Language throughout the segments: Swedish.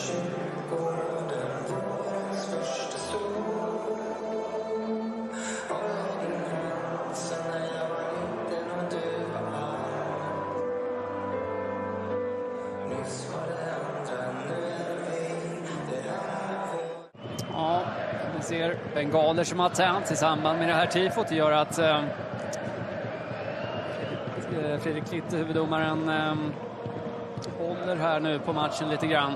Ja, vi ser bengaler som har tänt i samband med det här tifot. Det gör att Fredrik Litt, huvuddomaren, håller här nu på matchen lite grann.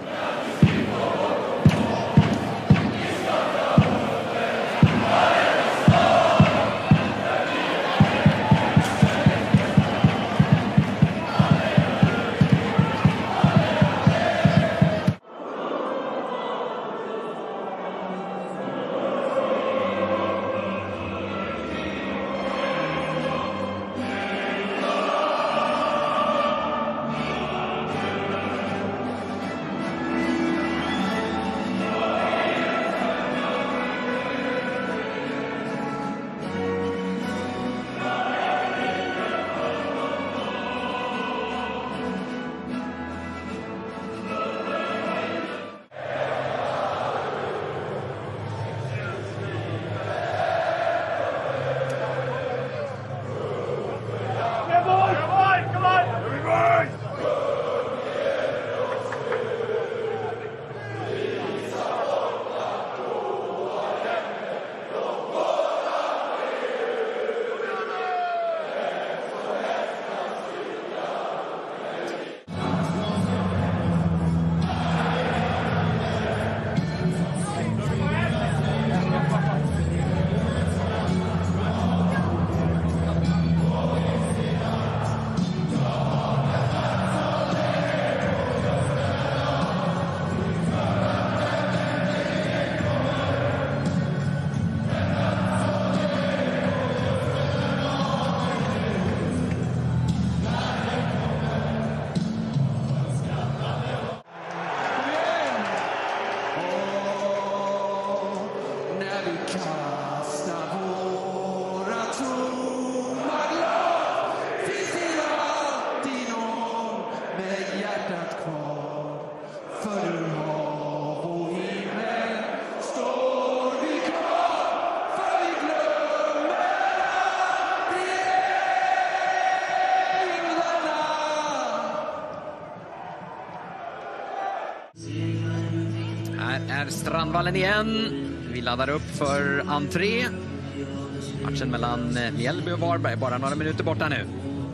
Här är Strandvallen igen. Vi laddar upp för entré. Matchen mellan Mjällby och Varberg bara några minuter borta nu.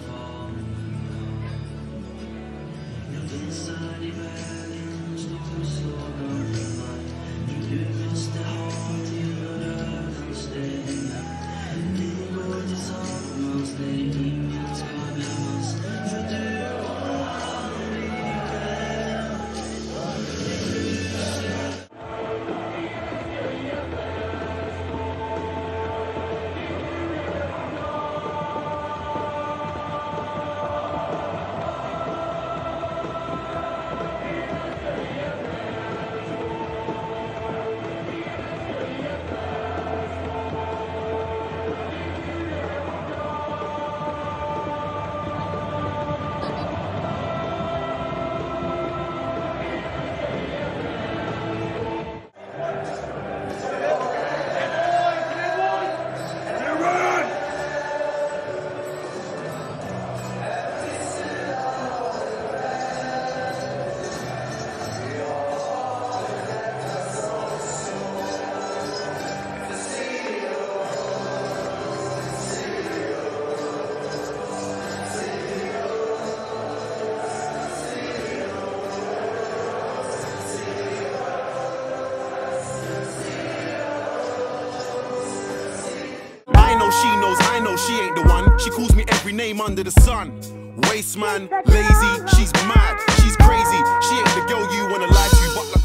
I know she ain't the one. She calls me every name under the sun. Waste man, lazy, she's mad, she's crazy. She ain't the girl you wanna lie to, but like